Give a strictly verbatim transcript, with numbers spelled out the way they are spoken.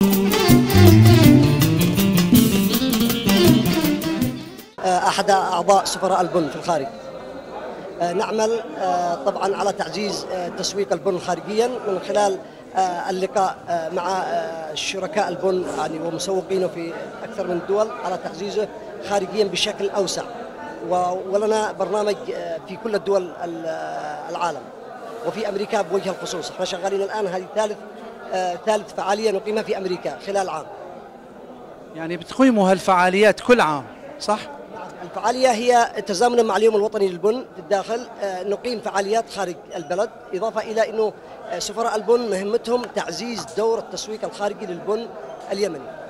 أحد أعضاء سفراء البن في الخارج. نعمل طبعا على تعزيز تسويق البن خارجيا من خلال اللقاء مع شركاء البن يعني ومسوقينه في أكثر من الدول على تعزيزه خارجيا بشكل أوسع، ولنا برنامج في كل الدول العالم وفي أمريكا بوجه الخصوص. احنا شغالين الآن، هذه ثالث ثالث فعالية نقيمها في أمريكا خلال عام. يعني بتقيموا هالفعاليات كل عام صح؟ الفعالية هي تزامنا مع اليوم الوطني للبن في الداخل، نقيم فعاليات خارج البلد، إضافة إلى أنه سفراء البن مهمتهم تعزيز دور التسويق الخارجي للبن اليمني.